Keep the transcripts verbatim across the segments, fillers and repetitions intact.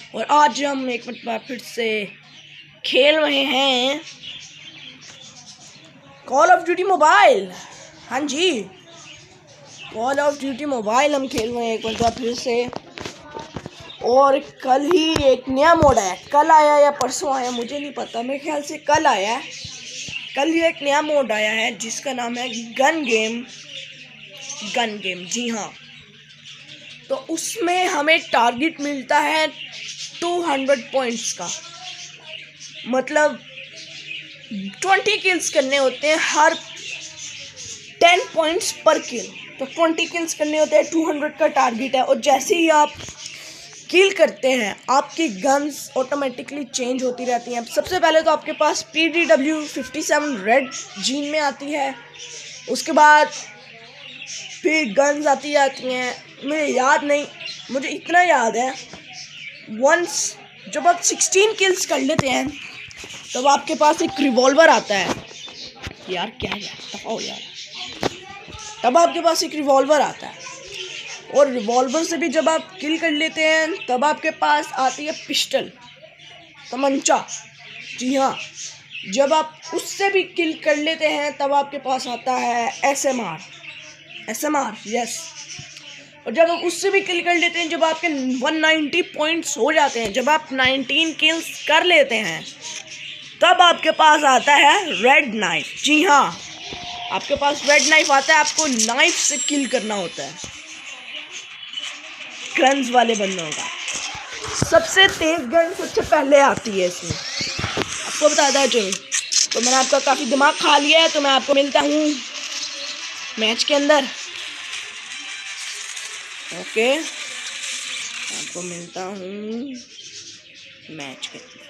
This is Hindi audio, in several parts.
और आज हम एक मिनट बाद फिर से खेल रहे हैं कॉल ऑफ ड्यूटी मोबाइल। हाँ जी, कॉल ऑफ ड्यूटी मोबाइल हम खेल रहे हैं एक मिनट बाद फिर से। और कल ही एक नया मोड आया, कल आया या परसों आया मुझे नहीं पता, मेरे ख्याल से कल आया है। कल ही एक नया मोड आया है जिसका नाम है गन गेम। गन गेम जी हाँ। तो उसमें हमें टारगेट मिलता है टू हंड्रेड पॉइंट्स का, मतलब ट्वेंटी किल्स करने होते हैं, हर टेन पॉइंट्स पर किल। तो ट्वेंटी किल्स करने होते हैं, टू हंड्रेड का टारगेट है। और जैसे ही आप किल करते हैं आपकी गन्स ऑटोमेटिकली चेंज होती रहती हैं। सबसे पहले तो आपके पास P D W fifty seven red जीन में आती है, उसके बाद फिर गन्स आती जाती हैं। मुझे याद नहीं, मुझे इतना याद है वंस जब आप सिक्सटीन किल्स कर लेते हैं तब आपके पास एक रिवॉल्वर आता है। यार क्या यार ओ यार तब आपके पास एक रिवॉल्वर आता है, और रिवॉल्वर से भी जब आप किल कर लेते हैं तब आपके पास आती है पिस्टल, तमंचा। जी हाँ, जब आप उससे भी किल कर लेते हैं तब आपके पास आता है S M R. S M R yes. और जब आप उससे भी किल कर लेते हैं, जब आपके वन नाइंटी पॉइंट्स हो जाते हैं, जब आप नाइनटीन किल्स कर लेते हैं तब आपके पास आता है रेड नाइफ। जी हाँ, आपके पास रेड नाइफ आता है, आपको नाइफ से किल करना होता है गन्स वाले बंदों का। सबसे तेज गन सबसे पहले आती है इसमें, आपको बताता चलो। तो मैंने आपका काफ़ी दिमाग खा लिया है, तो मैं आपको मिलता हूँ मैच के अंदर। ओके, आपको मिलता हूँ मैच के अंदर।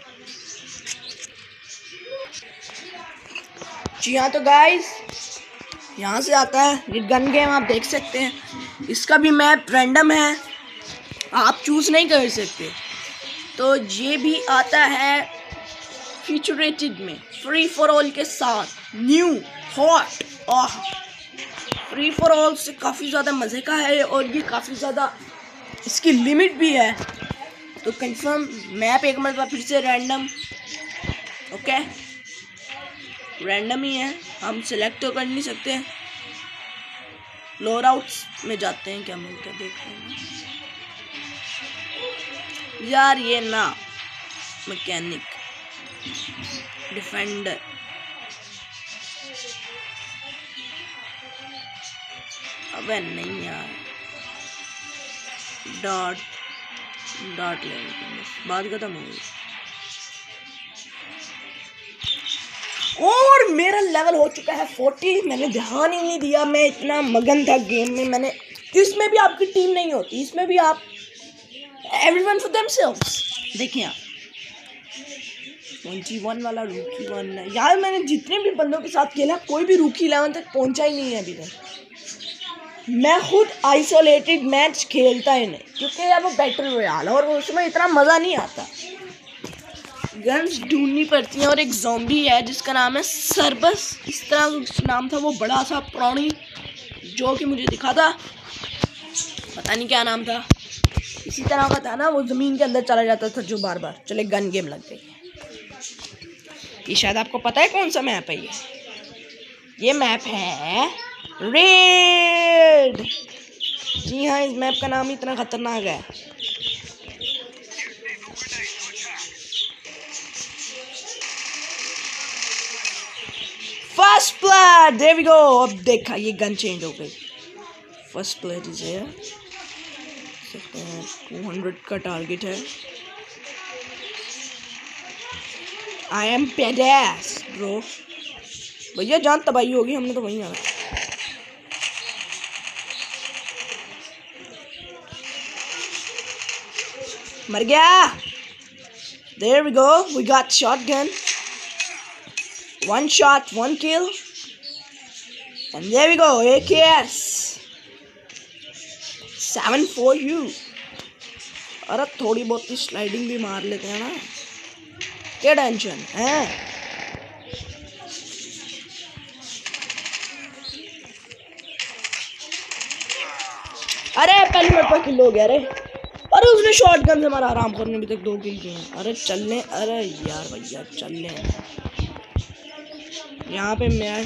जी हाँ, तो गाइस यहाँ से आता है ये गन गेम, आप देख सकते हैं। इसका भी मैप रैंडम है, आप चूज़ नहीं कर सकते। तो ये भी आता है फीचरेटेड में, फ्री फॉर ऑल के साथ, new hot. Ah, free for all से काफ़ी ज़्यादा मज़े का है, और ये काफ़ी ज़्यादा इसकी लिमिट भी है। तो कंफर्म मैप एक मतलब फिर से रैंडम। ओके, रैंडम ही है, हम सिलेक्ट तो कर नहीं सकते। लोअर आउट्स में जाते हैं, क्या मिलता है देखते हैं यार। ये ना मैकेनिक, डिफेंडर, अबे नहीं यार, डॉट डॉट लेवल बात खत्म हो गई। और मेरा लेवल हो चुका है फोर्टी। मैंने ध्यान ही नहीं दिया, मैं इतना मगन था गेम में। मैंने इसमें भी आपकी टीम नहीं होती, इसमें भी आप एवरीवन फॉर देमसेल्व्स। देखिए आप ट्वेंटी वन वाला रूकी वन है यार। मैंने जितने भी बंदों के साथ खेला कोई भी रूकी इलेवन तक पहुंचा ही नहीं है अभी तक। मैं खुद आइसोलेटेड मैच खेलता ही नहीं, क्योंकि यार वो बैटल रॉयल और उसमें इतना मज़ा नहीं आता। गन्स ढूंढनी पड़ती हैं, और एक ज़ॉम्बी है जिसका नाम है सरबस, इस तरह नाम था। वो बड़ा सा प्राणी जो कि मुझे दिखा था, पता नहीं क्या नाम था, इसी तरह का था ना। वो ज़मीन के अंदर चला जाता था जो बार बार। चले गन गेम लग गई। ये शायद आपको पता है कौन सा मैप है ये ये मैप है रेड। जी हाँ, इस मैप का नाम ही इतना खतरनाक है। First blood, there we go. अब देखा ये गन चेंज हो गई। First blood is here, two hundred का टारगेट है। I am badass bro. भैया जान तबाही होगी, हमने तो वहीं आना। मर गया। There we go, we got shotgun, one shot one kill, and there we go A K S seven for you. अरे थोड़ी बहुत स्लाइडिंग भी मार लेते हैं ना, क्या टेंशन है। अरे पहली मिनट पर किल हो गया रे। अरे उसने शॉर्ट गन से मारा, आराम करने अभी तक दो किल किए हैं। अरे चलने, अरे यार भैया चलने, यहाँ पे मैं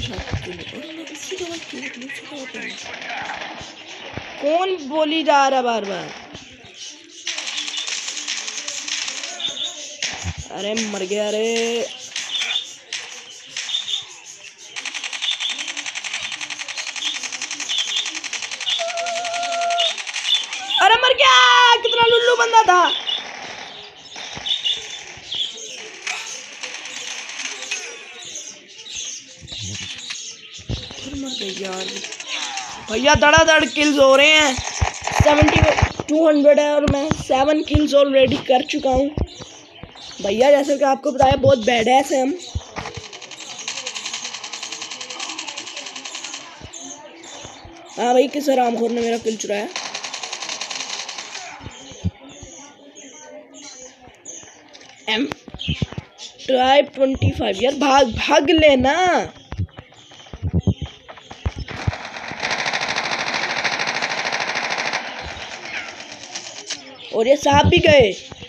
कौन बोली जा रहा बार बार। अरे मर गया रे। अरे मर गया, कितना लुल्लू बंदा था। फिर मर गई यार भैया। धड़ाधड़ किल्स हो रहे हैं, सेवेंटी टू हंड्रेड है और मैं सेवन किल्स ऑलरेडी कर चुका हूँ भैया। जैसे कि आपको बताया बहुत बैडएस है हम। हाँ भाई, किस हरामखोर ने मेरा किल चुराया। एम ट्राई ट्वेंटी फाइव यार, भाग भाग लेना। और ये साहब भी गए।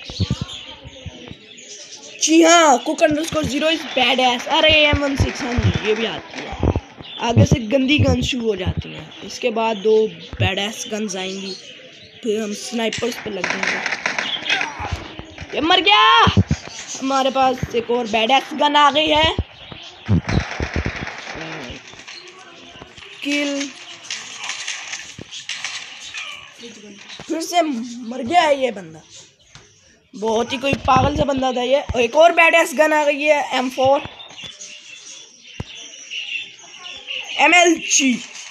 जी हाँ, cook underscore zero is badass. अरे एम वन सिक्स, हाँ ये भी आती है। आगे से गंदी गन शुरू हो जाती हैं, इसके बाद दो बैड एस गन्स आएंगी, फिर हम स्नाइपर्स पे लग जाएंगे। ये मर गया। हमारे पास एक और बैड एस गन आ गई है। किल, फिर से मर गया है ये बंदा। बहुत ही कोई पागल सा बंदा था ये। एक और बैडएस गन आ गई है, M four M L G.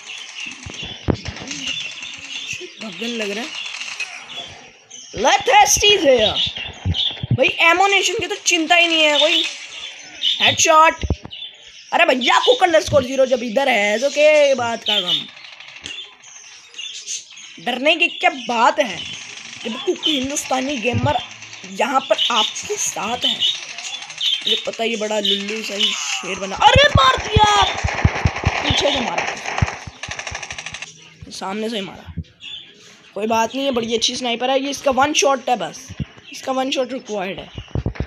भगन लग रहा है। लेटेस्टीज है भाई, एमोनेशन की तो चिंता ही नहीं है कोई। हेडशॉट। अरे भैया कुक अंडरस्कोर जीरो जब इधर है तो क्या बात का गम, डरने की क्या बात है जब कुक हिंदुस्तानी गेमर यहाँ पर आपके साथ है। मुझे पता ये बड़ा लुल्लू सा ही शेर बना। अरे मार दिया, पीछे से मारा, सामने से ही मारा। कोई बात नहीं है, बड़ी अच्छी स्नाइपर है ये। इसका वन शॉट है बस, इसका वन शॉट रिक्वायर्ड है।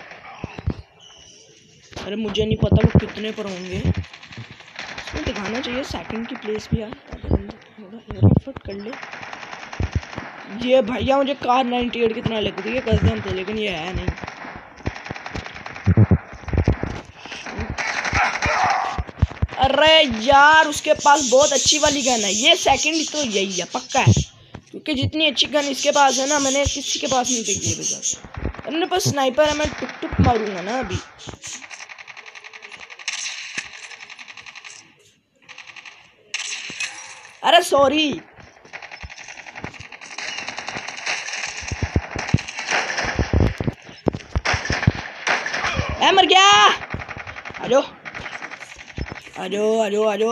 अरे मुझे नहीं पता वो कितने पर होंगे, इसमें दिखाना चाहिए सेकंड की प्लेस भी यार, एफर्ट कर ले। ये भैया मुझे कार नाइन्टी एट कितना लग रही है कसम से, लेकिन ये है नहीं। अरे यार उसके पास बहुत अच्छी वाली गन है। ये सेकंड तो यही है पक्का है, क्योंकि जितनी अच्छी गन इसके पास है ना, मैंने किसी के पास नहीं देखी है बस। अपने पास स्नाइपर है, मैं टुक टुक मारूंगा ना अभी। अरे सॉरी, मर गया। आजो आजो आजो आजो।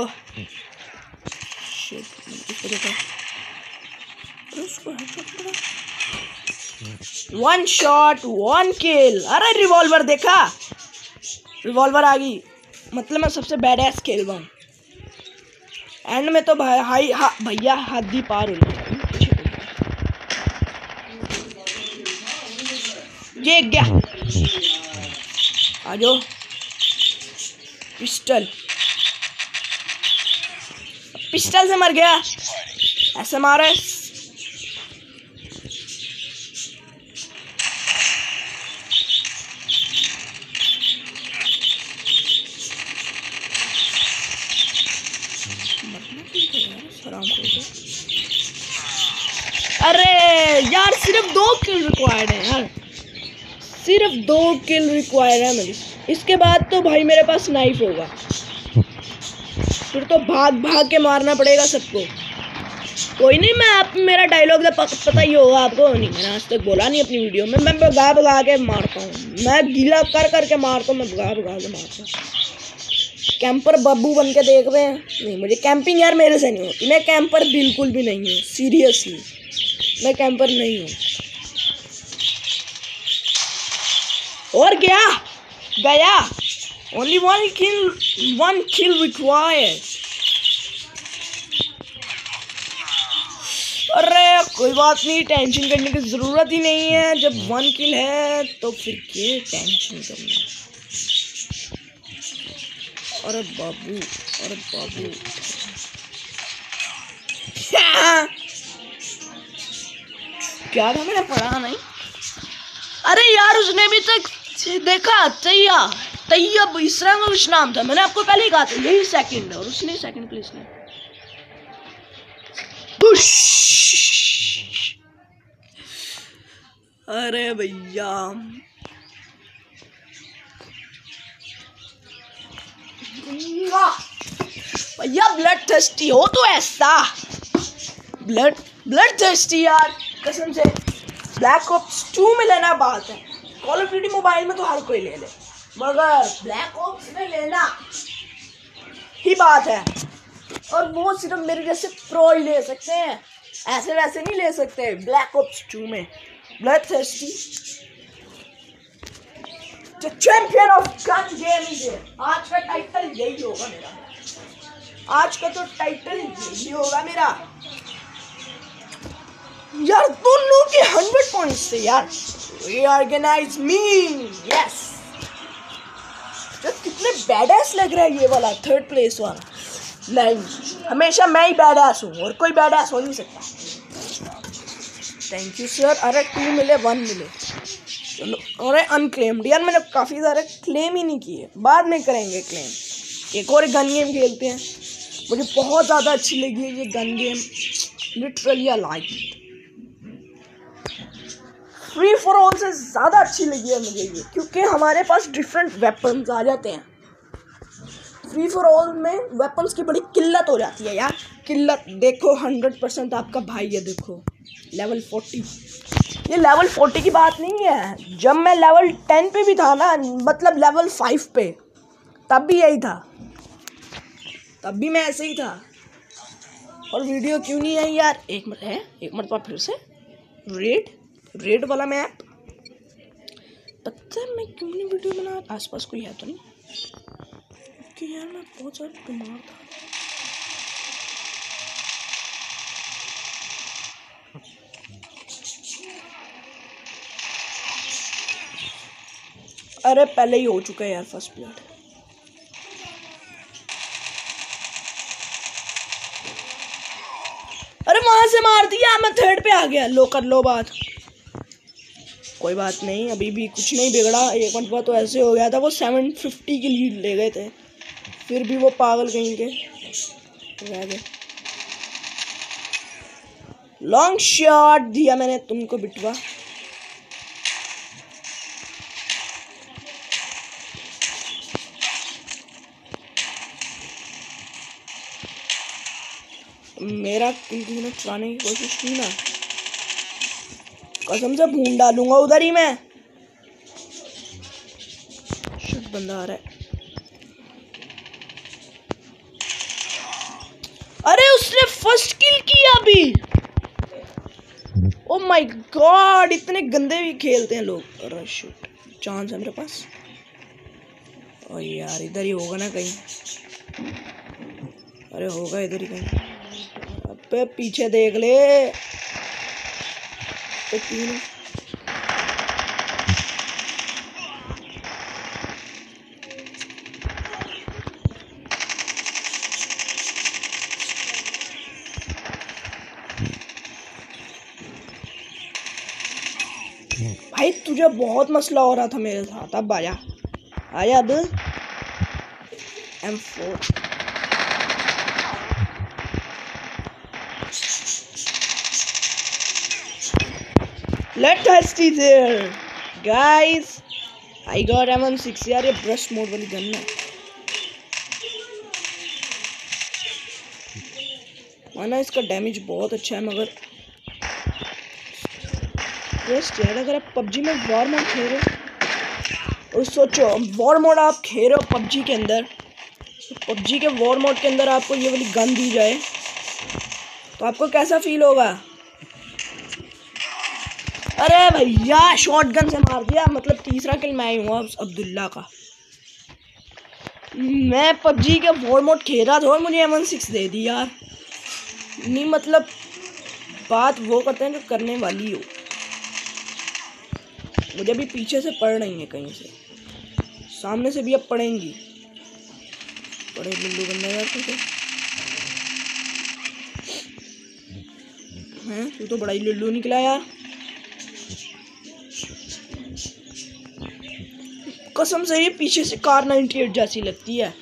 One shot one kill. अरे रिवॉल्वर देखा, रिवॉल्वर आ गई, मतलब मैं सबसे बैडएस खेल रहा हूँ। एंड में तो भाई हाई हा, भैया हद ही पार हो गया। ये क्या आजो पिस्टल, पिस्टल से मर गया। ऐसे मारे अरे यार सिर्फ दो किल रिक्वायर्ड है यार, सिर्फ दो किल रिक्वायर्ड है मेरी। इसके बाद तो भाई मेरे पास नाइफ होगा, फिर तो भाग भाग के मारना पड़ेगा सबको। कोई नहीं, मैं आप मेरा डायलॉग तो पता ही होगा आपको, नहीं मैंने आज तक बोला नहीं अपनी वीडियो में। मैं भगा भगा के मारता हूँ, मैं गीला कर कर के मारता हूँ, मैं भगा भगा के मारता हूँ। कैंपर बब्बू बन के देख रहे हैं, नहीं मुझे कैंपिंग यार मेरे से नहीं होती। मैं कैंपर बिल्कुल भी नहीं हूँ, सीरियसली मैं कैंपर नहीं हूँ। और गया गया, only one kill, one kill required. अरे कोई बात नहीं, टेंशन करने की ज़रूरत ही नहीं है। जब वन किल है तो फिर क्या टेंशन करना। अरे बाबू, अरे बाबू क्या था, मैंने पढ़ा नहीं। अरे यार उसने भी तक देखा, तैया तैयब इस तरह का कुछ नाम था। मैंने आपको पहले ही कहा था यही सेकंड है और उसने सेकंड प्लेस में। अरे भैया भैया ब्लड थर्स्टी हो तो ऐसा ब्लड ब्लड थर्स्टी यार, कसम से। ब्लैक ऑप्स टू में लेना बात है, कॉल ऑफ ड्यूटी मोबाइल में तो हर कोई ले ले, मगर ब्लैक ऑप्स में लेना ही बात है। और वो सिर्फ मेरे जैसे प्रो ही ले सकते हैं, ऐसे वैसे नहीं ले सकते। ब्लैक ऑप्स टू में bloodthirsty champion of gun gaming. आज का टाइटल यही होगा मेरा, आज का तो टाइटल यही होगा मेरा यार। दोनों के हंड्रेड पॉइंट्स थे यार। Reorganise me, yes. कितने बैडएस लग रहा है ये वाला थर्ड प्लेस वाला लाइन। हमेशा मैं ही बैडएस हूँ और कोई बैडएस हो नहीं सकता। Thank you sir. अरे टू मिले, वन मिले, चलो। अरे अनक्लेम्ड यार, मैंने काफ़ी सारे क्लेम ही नहीं किए, बाद में करेंगे क्लेम। एक और गन गेम खेलते हैं, मुझे बहुत ज़्यादा अच्छी लगी है ये gun game, literally I like it. Free for all से ज़्यादा अच्छी लगी है मुझे ये, क्योंकि हमारे पास डिफरेंट वेपन्स आ जाते हैं। फ्री फॉर ऑल में वेपन्स की बड़ी किल्लत हो जाती है यार, किल्लत। देखो हंड्रेड परसेंट आपका भाई है, देखो लेवल फोर्टी। ये लेवल फोर्टी की बात नहीं है, जब मैं लेवल टेन पे भी था ना, मतलब लेवल फाइव पे, तब भी यही था, तब भी मैं ऐसे ही था। और वीडियो क्यों नहीं आई यार, एक मिनट है, एक मिनट बाद फिर से रेड रेड वाला मैप। पता है मैं क्यों नहीं वीडियो बना, आसपास कोई है तो नहीं, कि यार मैं बहुत ज़्यादा बीमार था। अरे पहले ही हो चुका है यार फर्स्ट ब्लड। अरे वहां से मार दिया, मैं थर्ड पे आ गया। लो कर लो बात, कोई बात नहीं, अभी भी कुछ नहीं बिगड़ा। एक मिनट बाद तो ऐसे हो गया था, वो सेवन फिफ्टी की लीड ले गए थे, फिर भी वो पागल कहीं के रह गए। लॉन्ग शॉट दिया मैंने तुमको बिटवा। मेरा किल चुराने की कोशिश की ना, कसम से भून डालूंगा उधर ही मैं। शिट, बंदा आ रहा है। अरे उसने फर्स्ट किल किया अभी। ओ माय गॉड, इतने गंदे भी खेलते हैं लोग। अरे शिट, चांस है मेरे पास। ओ यार इधर ही होगा ना कहीं। अरे होगा इधर ही कहीं। अबे पीछे देख ले। तो तीन भाई, तुझे बहुत मसला हो रहा था मेरे साथ, अब आया आया अब M four. Let us see there, guys. I got M one six यार, ये ब्रश मोड वाली गन है। माना इसका डैमेज बहुत अच्छा है, मगर वेस्ट यार। अगर आप पबजी में वॉर मोड खेल रहे हो, और सोचो वॉर मोड आप खेल रहे हो पबजी के अंदर, तो पबजी के वॉर मोड के अंदर आपको ये वाली गन दी जाए तो आपको कैसा फील होगा। अरे भैया शॉटगन से मार दिया, मतलब तीसरा किल मैं ही हूँ अब्दुल्ला का। मैं पबजी के वॉर मोड खेल रहा था और मुझे एम वन सिक्स दे दी यार। नहीं मतलब बात वो करते हैं जो करने वाली हो। मुझे भी पीछे से पड़ रही है, कहीं से सामने से भी अब पड़ेंगी। बड़े बिल्लू बंदा यार तू तो हैं, तू तो बड़ा ही लुल्लू निकला यार। कसम से ये पीछे से कार नाइंटी एट जैसी लगती है।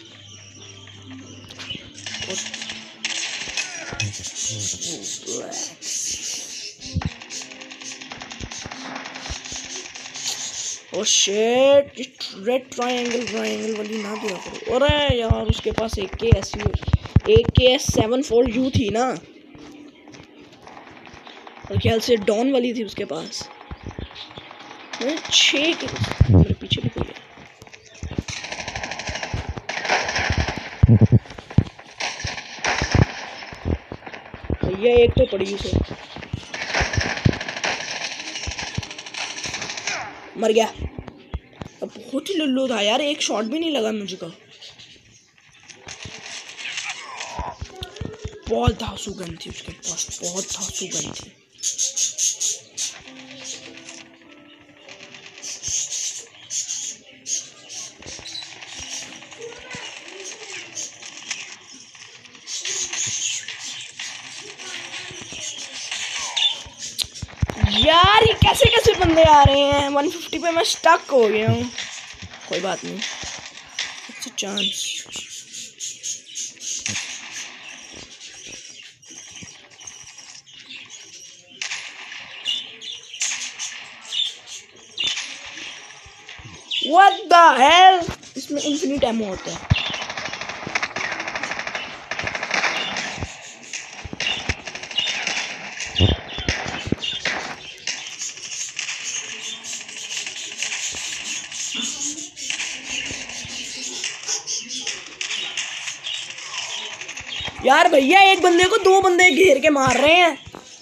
Oh shit, red triangle triangle वाली ना दिया करो। अरे यार उसके पास एक के एस यू एक के एस सेवन फोर यू थी ना, और ख्याल से डॉन वाली थी उसके पास। छः के मेरे पीछे भी कोई है। भैया एक तो पड़ी उसे, मर गया। अब बहुत ही लुल्लू था यार, एक शॉट भी नहीं लगा मुझे का। बहुत धांसू गन थी उसके पास, बहुत धांसू गन थी। यार ये कैसे कैसे बंदे आ रहे हैं। वन फिफ्टी पे मैं स्टक हो गया हूँ। कोई बात नहीं, it's a chance. What the hell? इसमें इन्फिनिट एमो होता है। यार भैया एक बंदे को दो बंदे घेर के मार रहे हैं।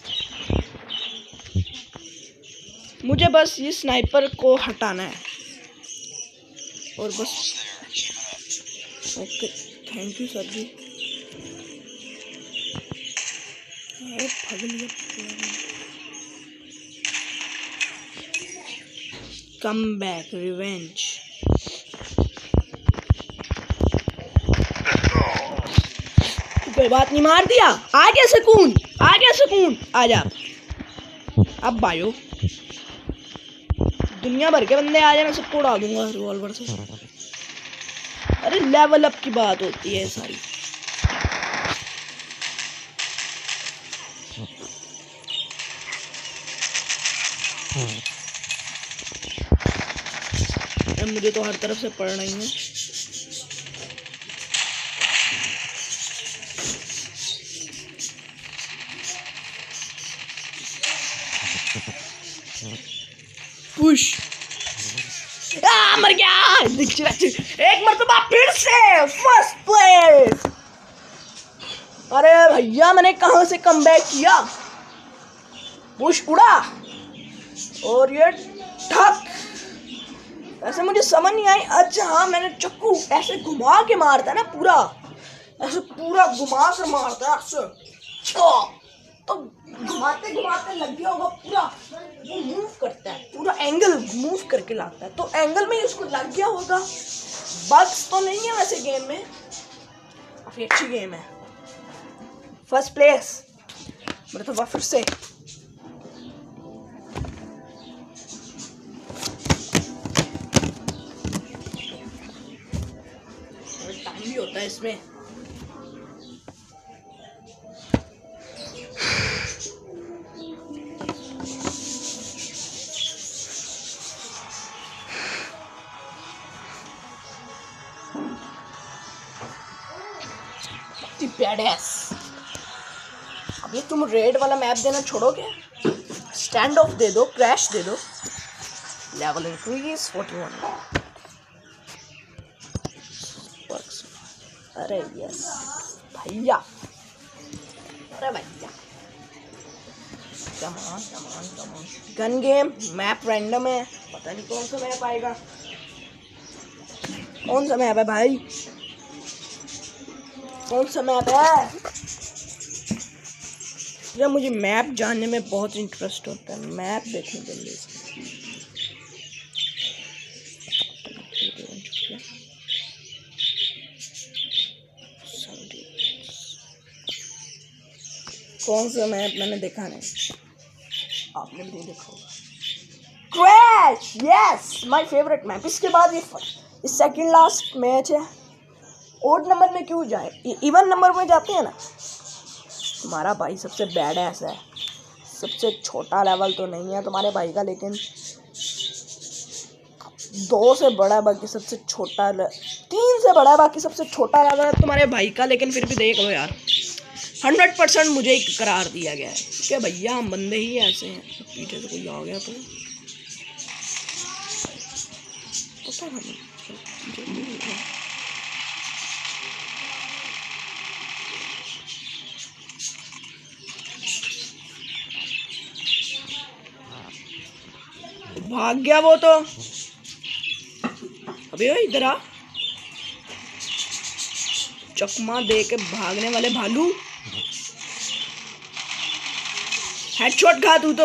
मुझे बस ये स्नाइपर को हटाना है और बस। Okay thank you sir ji. Come back revenge. कोई बात नहीं, मार दिया। आ गया सुकून, आ गया सुकून। आ जा अब भाइयों, दुनिया भर के बंदे आ जाए मैं सबको उड़ा दूंगा रिवॉल्वर से। अरे लेवल अप की बात होती है सारी। मुझे तो हर तरफ से पड़ रही है। पुश। आ, मर गया। एक मरतबा फिर से फर्स्ट प्लेस। अरे भैया मैंने कहां से कमबैक किया। पुश उड़ा और ये ठक। ऐसे मुझे समझ नहीं आई। अच्छा हाँ, मैंने चक्कू ऐसे घुमा के मारता है ना, पूरा ऐसे पूरा घुमा कर मारता है ऐसे, तो घुमाते घुमाते लग गया होगा पूरा। वो मूव करता है, पूरा एंगल मूव करके लाता है, तो एंगल में ही उसको लग गया होगा। बग्स तो नहीं है वैसे गेम में, काफी अच्छी गेम है। फर्स्ट प्लेस मेरे तो फिर से। टाइम भी होता है इसमें। बैडएस। अब ये तुम रेड वाला मैप देना छोड़ोगे? स्टैंड ऑफ दे दो, क्रैश दे दो। Level increase forty one. अरे यस भैया, अरे भैया come on come on come on. Gun game, map random है, पता नहीं कौन सा मैप आएगा। कौन सा मैप है भाई, कौन सा मैप है? या मुझे मैप जानने में बहुत इंटरेस्ट होता है, मैप देखने जल्दी से। कौन सा मैप मैंने देखा नहीं, आपने भी नहीं देखा होगा। Crash, yes my favourite map. इसके बाद ये सेकंड लास्ट मैच है। ओड नंबर में क्यों जाए, इवन नंबर में जाते हैं ना। तुम्हारा भाई सबसे बैड ऐसा है, सबसे छोटा लेवल तो नहीं है तुम्हारे भाई का, लेकिन दो से बड़ा है बाकी सबसे छोटा, तीन से बड़ा है बाकी सबसे छोटा लेवल है तुम्हारे भाई का। लेकिन फिर भी देख लो यार, हंड्रेड परसेंट मुझे ही करार दिया गया है क्या भैया, हम बंदे ही ऐसे हैं। पीछे से कोई आ गया तो पता नहीं। भाग गया वो तो। अबे इधर आ, चकमा दे के भागने वाले भालू। हेडशॉट खा तू तो।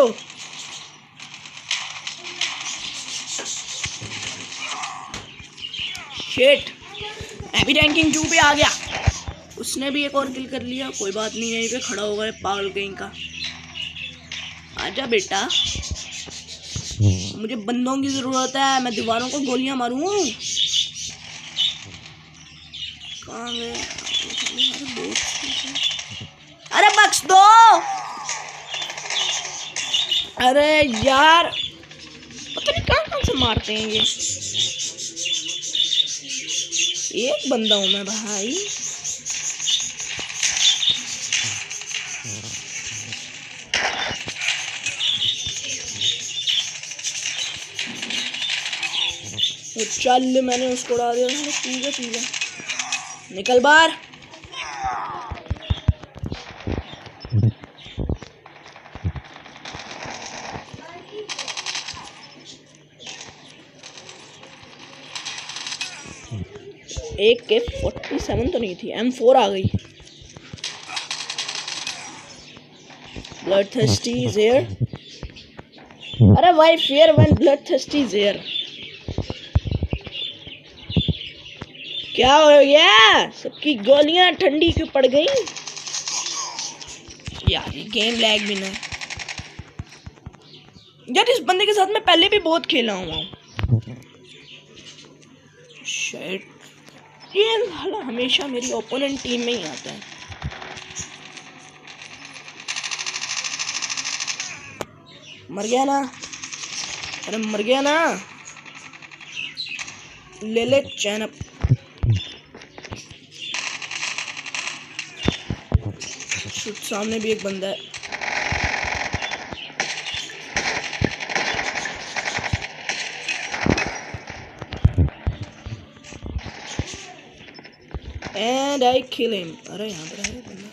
शिट, हैवी रैंकिंग टू पे आ गया। उसने भी एक और किल कर लिया, कोई बात नहीं। यहीं पे खड़ा होगा पागल कहीं का। आजा बेटा, मुझे बंदों की जरूरत है, मैं दीवारों को गोलियां मारूं। कहाँ गए? अरे बख्श दो। अरे यार पता नहीं कहाँ कहाँ से मारते हैं ये। एक बंदा हूं मैं भाई। चल मैंने उसको उड़ा दिया। ठीक है ठीक है, निकल बाहर। एक के फोर्टी सेवन तो नहीं थी, एम फोर आ गई। Bloodthirsty is here. अरे भाई fear when bloodthirsty is here. क्या हो गया? सबकी गोलियां ठंडी क्यों पड़ गई यार? ये गेम लैग भी ना यार। इस बंदे के साथ मैं पहले भी बहुत खेला हूँ। शिट, ये हमेशा मेरी ओपोनेंट टीम में ही आता है। मर गया ना? अरे मर गया ना? ले ले चैन अप। सामने भी एक बंदा है। And I kill him. अरे यहाँ पर है बंदा।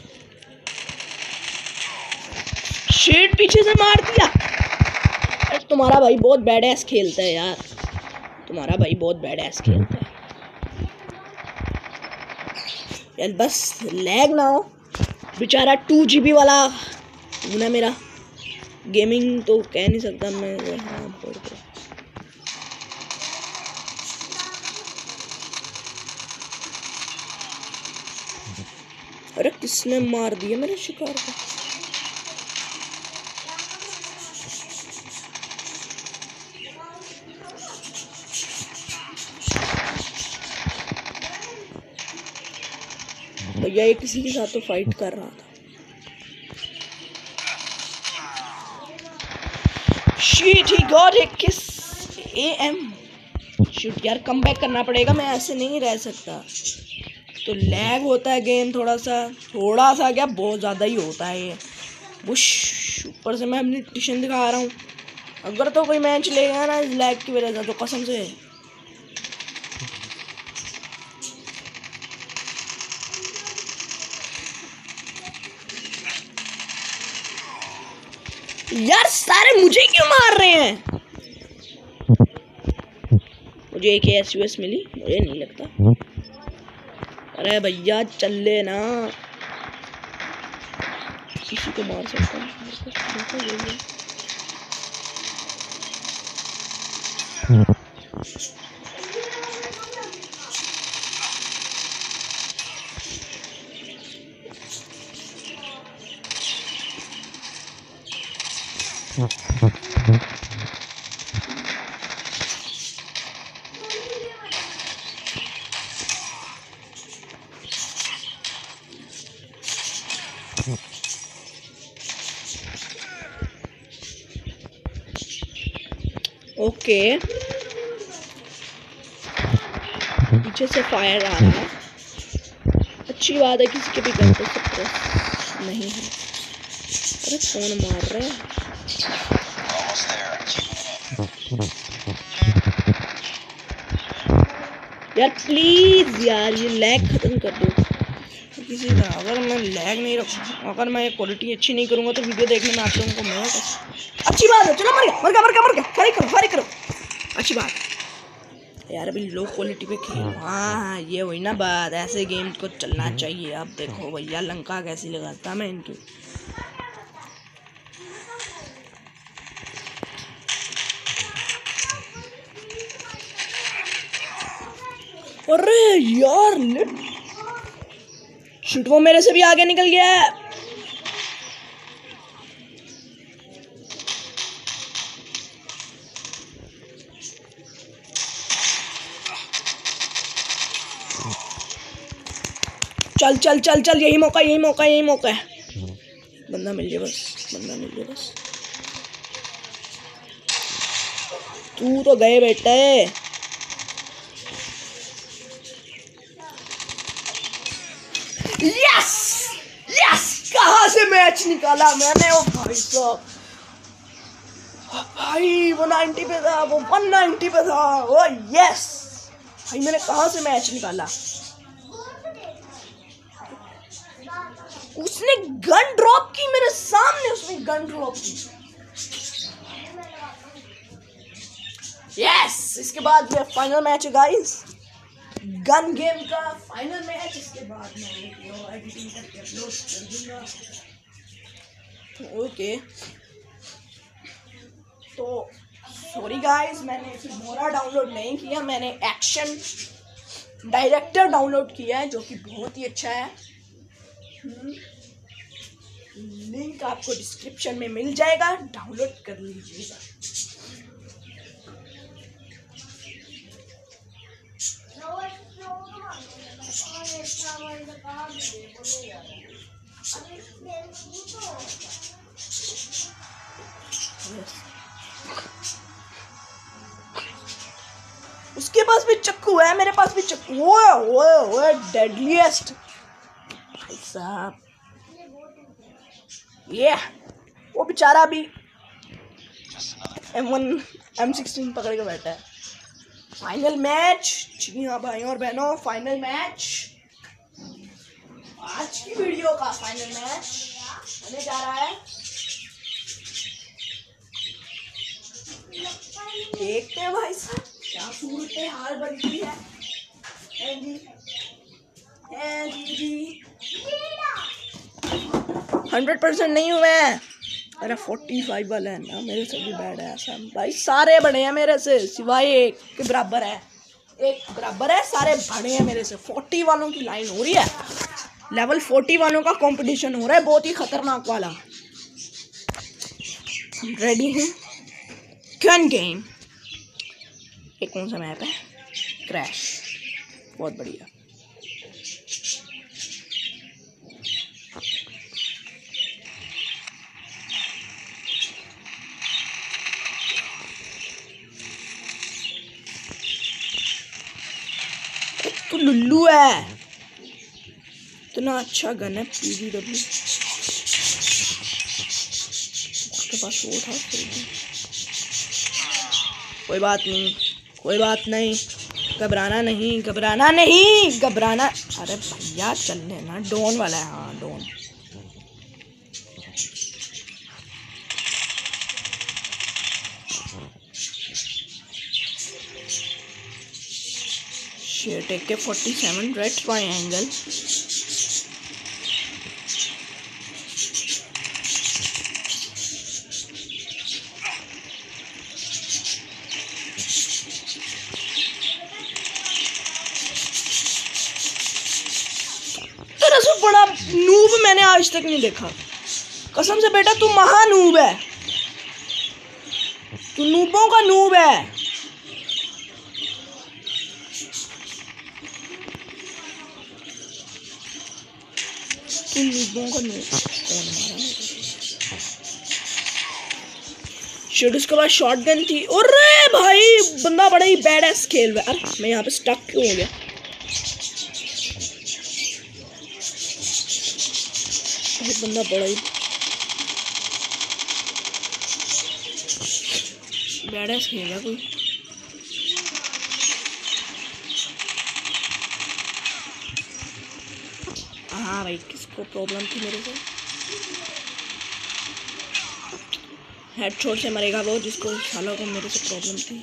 Shit, पीछे से मार दिया। अरे तुम्हारा भाई बहुत बैड एस खेलता है यार। तुम्हारा भाई बहुत बैड एस खेलता है यार। बस लैग ना हो। बेचारा टू जी बी वाला ना, मेरा गेमिंग तो कह नहीं सकता मैं। हाँ बोल दो। अरे किसने मार दिया मेरे शिकार को? भैया ये किसी के साथ तो फाइट कर रहा था। Shit, he got a kiss A M। Shit यार, कम बैक करना पड़ेगा, मैं ऐसे नहीं रह सकता। तो लैग होता है गेम थोड़ा सा, थोड़ा सा क्या बहुत ज़्यादा ही होता है ये। बुश, ऊपर से मैं अपनी ट्यूशन दिखा रहा हूँ। अगर तो कोई मैच लेगा ना इस लैग की वजह से, तो कसम से यार सारे मुझे क्यों मार रहे हैं? मुझे एक एस यू एस मिली, मुझे नहीं लगता। अरे भैया चल ले ना, किसी को मार सकता हूँ। ओके, पीछे से फायर आ रहा है। अच्छी बात है, किसी के भी घर पे सप्रेस नहीं है। अरे कौन मार रहा है यार? प्लीज यार ये लैग खत्म कर दो किसी का। अगर मैं लैग नहीं रखूँ, अगर मैं क्वालिटी अच्छी नहीं करूँगा तो वीडियो देखने में आप लोगों को मजा कैसे? अच्छी बात है, चलो मर गया मर गया मर गया मर गया, फारी करो फारी करो, अच्छी बात है यार। अभी लो क्वालिटी पे खेल। हाँ ये वही ना बात, ऐसे गेम को चलना चाहिए। अब देखो भैया लंका कैसी लगाता मैं इनकी। अरे यार शिट, वो मेरे से भी आगे निकल गया है। चल चल चल चल, यही मौका यही मौका यही मौका है। बंदा मिल जाए बस, बंदा मिल जाए बस। तू तो गए बेटे। यस यस, कहाँ से मैच निकाला मैंने। ओ भाई साहब, भाई वो नाइन्टी पे था, वो वन नाइन्टी पे था। ओ यस भाई, मैंने कहाँ से मैच निकाला। उसने गन ड्रॉप की मेरे सामने, उसने गन ड्रॉप की। यस, इसके बाद ये फाइनल मैच है गाइस, गन गेम का फाइनल मैच। इसके बाद मैं एडिटिंग करके अपलोड कर दूंगा। ओके तो सॉरी गाइस, मैंने फिर मोरा डाउनलोड नहीं किया, मैंने एक्शन डायरेक्टर डाउनलोड किया है, जो कि बहुत ही अच्छा है। लिंक आपको डिस्क्रिप्शन में मिल जाएगा, डाउनलोड कर लीजिएगा। उसके पास भी चक्कू है, मेरे पास भी चक्कू। ओए ओए ओए, डेडलीस्ट भाई साहब। ये वो बेचारा भी एम वन एम सिक्सटीन पकड़ के बैठा है। फाइनल मैच, जी हाँ भाई और बहनों, फाइनल मैच, आज की वीडियो का फाइनल मैच होने जा रहा है। देखते हैं भाई साहब क्या सूरत हाल बनती है। हंड्रेड परसेंट नहीं हुए हैं, अरे फोर्टी फाइव वाला है ना, मेरे से भी बैड है ऐसा भाई। सारे बड़े हैं मेरे से, सिवाय एक के बराबर है, एक बराबर है, सारे बड़े हैं मेरे से। फोर्टी वालों की लाइन हो रही है, लेवल फोर्टी वालों का कंपटीशन हो रहा है, बहुत ही खतरनाक वाला। रेडी हैं? Gun game. एक कौन सा मैप है? क्रैश, बहुत बढ़िया। तो लुल्लू है, इतना अच्छा गन है पीडीडब्ल्यू। उसके पास वो था, कोई बात नहीं कोई बात नहीं, घबराना नहीं घबराना नहीं घबराना। अरे भैया चल लेना, डॉन वाला है। हाँ डॉन, शेट ए के फोर्टी सेवन रेड ट्रायंगल। मैंने आज तक नहीं देखा। कसम से बेटा तू महानूब है, तू नूबों का नूब है। तू नूबों का नूब। कौन मारा मेरे? शिट, उसके बाद शॉटगन थी। अरे भाई बंदा बड़ा ही बैड एस खेल रहा है। अरे मैं यहाँ पे स्टक क्यों हो गया? बंदा बड़ा ही बैड एस खेल रहा कोई। हाँ भाई, किसको प्रॉब्लम थी मेरे से? हेडशॉट से मरेगा वो जिसको सालों को मेरे से प्रॉब्लम थी।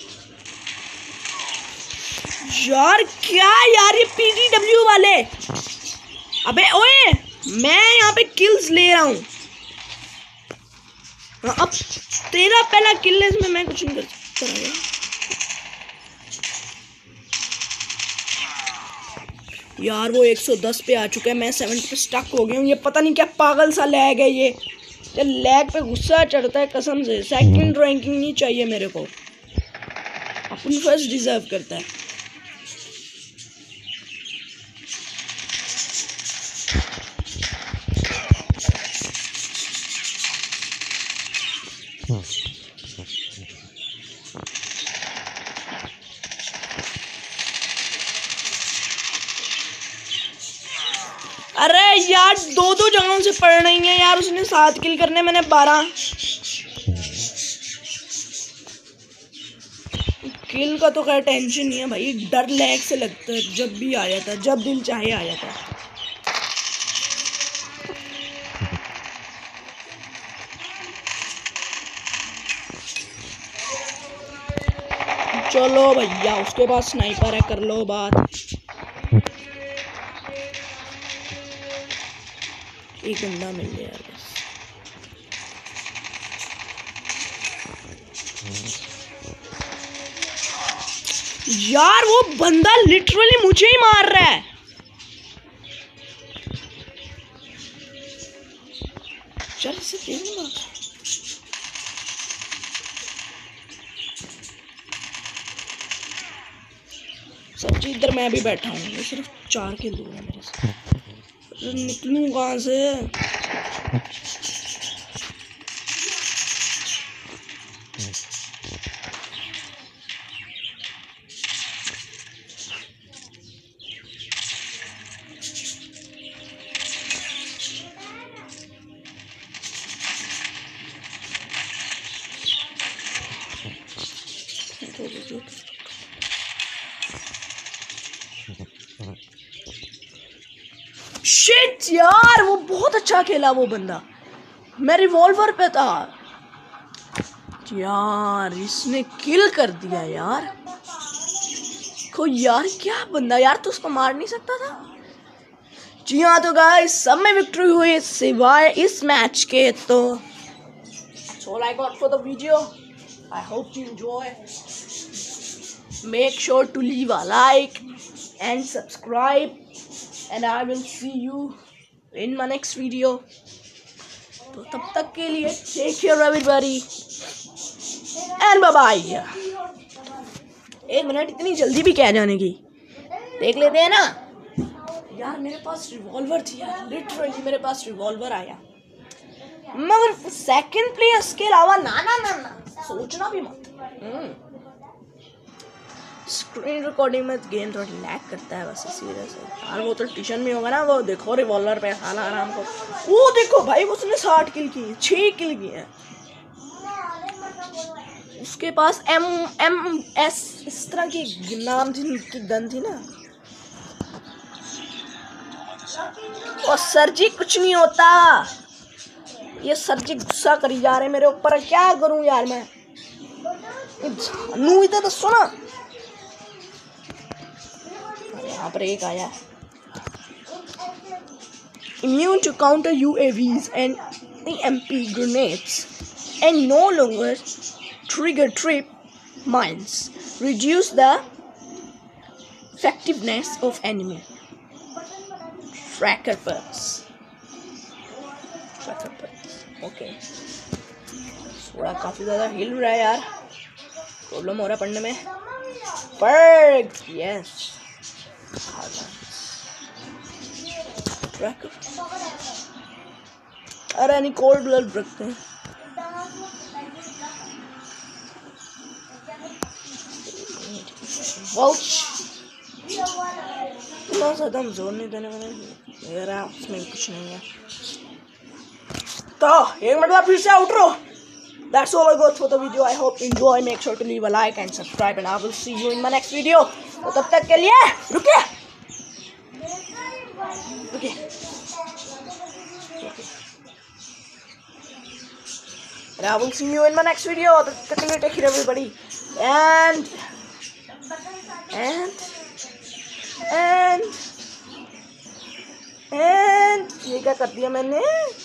यार क्या यार ये पीडीडब्ल्यू वाले। अबे ओए, मैं यहाँ पे किल्स ले रहा हूँ। हाँ, अब तेरा पहला किल है, इसमें मैं कुछ नहीं कर सकता। यार वो एक सौ दस पे आ चुका है, मैं सत्तर पे स्टक हो गया हूँ। ये पता नहीं क्या पागल सा लैग है ये। ये लैग पे गुस्सा चढ़ता है कसम से। सेकंड रैंकिंग नहीं चाहिए मेरे को, अपन फर्स्ट डिजर्व करता है। अरे यार दो दो जगहों से पड़ रही है यार। उसने सात किल करने, मैंने बारह। किल का तो खैर टेंशन नहीं है भाई, डर लैग से लगता है। जब भी आ जाता है, जब दिल चाहे आ जाता है। चलो भैया, उसके पास स्नाइपर है, कर लो बात। एक बंदा मिल गया यार बस। यार वो बंदा लिटरली मुझे ही मार रहा है। चल इसे देखूंगा। सच्ची इधर मैं भी बैठा हूँ, ये सिर्फ चार किल दूर है मेरे से। निकलूं कहाँ से? शिट यार, वो बहुत अच्छा खेला वो बंदा। मैं रिवॉल्वर पे था यार, इसने किल कर दिया यार को। यार क्या बंदा यार, तो उसको मार नहीं सकता था। जी हाँ तो गाइस, सब में विक्ट्री हुई सिवाय इस मैच के। तो all I got for the video. I hope you enjoy. Make sure to leave a like and subscribe, and I will see you in my next video. तो तब तक के लिए take care everybody and bye bye. एक मिनट, इतनी जल्दी भी क्या जाने की? देख लेते हैं ना यार। मेरे पास रिवॉल्वर थी यार, लिटरली मेरे पास रिवॉल्वर आया, मगर सेकंड प्लेयर्स के अलावा ना ना ना ना सोचना भी मत। स्क्रीन रिकॉर्डिंग में गेम थोड़ा लैग करता है बस, सीरियस है यार। वो तो ट्यूशन में होगा ना। वो देखो रिवॉल्वर पे साला आराम को। वो देखो भाई, उसने साठ किल की, छह किल की है। उसके पास एम एम एस इस तरह की नाम थी की गन थी ना। और सर जी कुछ नहीं होता। ये सर जी गुस्सा करी जा रहे मेरे ऊपर, क्या करूं यार मैं? नू इधर तो सुना, यहाँ पर एक आया। Immune to counter U A Vs and E M P grenades and no longer trigger trip mines. Reduce the effectiveness of enemy tracker perks. Okay, थोड़ा काफ़ी ज़्यादा हिल रहा है यार, प्रॉब्लम हो रहा है पढ़ने में। पर यस, अरे नहीं, कोल्ड ब्लड रखते हैं। इतना ज़्यादा हम जोर नहीं देने वाले, मेरा उसमें कुछ नहीं है। तो एक मतलब फिर से outro. That's all I got for the video. I hope you enjoy. Make sure to leave a like and subscribe, and I will see you in my next video. तो तब तक के लिए रुकिए रुकिए and I will see you in my next video. तब तक के लिए take care everybody, and and and and ये क्या कर दिया मैंने?